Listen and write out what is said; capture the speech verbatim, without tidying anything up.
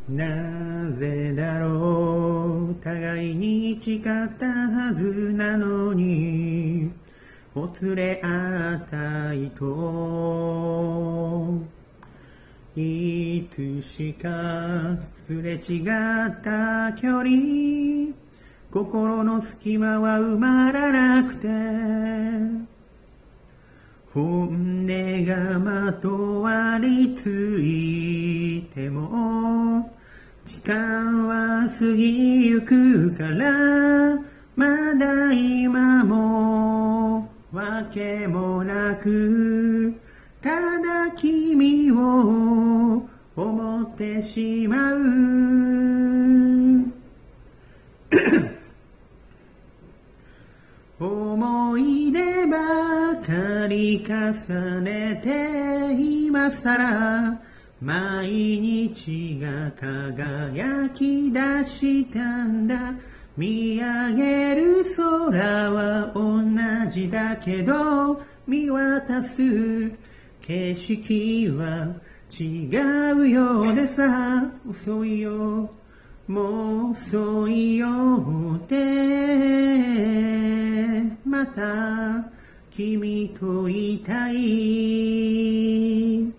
なぜだろう、互いに誓ったはずなのに、ほつれ合った糸。いつしかすれ違った距離、心の隙間は埋まらなくて、本音がまとわりついても、時間は過ぎゆくから、まだ今もわけもなく、ただ君を思ってしまう。思い出ばかり重ねて今さら毎日が輝き出したんだ。見上げる空は同じだけど、見渡す景色は違うようでさ。遅いよ、もう遅いよってまた君といたい。